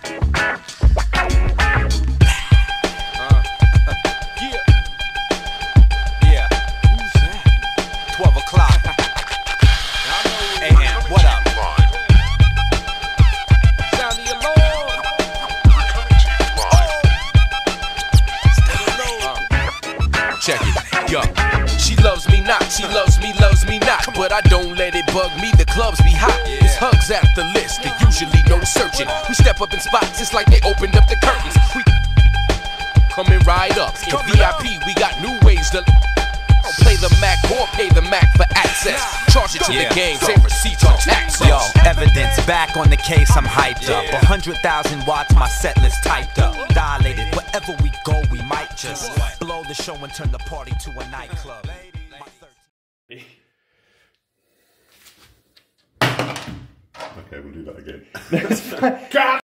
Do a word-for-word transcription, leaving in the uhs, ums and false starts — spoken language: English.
twelve o'clock. A M, what up? Sound the alarm. Check it, yo. She loves me not, she loves me, loves me not. But I don't let it bug me, the clubs be hot. It's hugs at the list, they usually no searching. We step up in spots, it's like they opened up the curtains. We coming right up. In V I P, we got new ways to play the Mac or pay the Mac for access. Charge it to Yeah. the game, save receipts on taxes. Yo, evidence back on the case, I'm hyped up. A hundred thousand watts, my set list typed up. Dilated, wherever we go, we might just blow the show and turn the party to a nightclub. Okay, we'll do that again.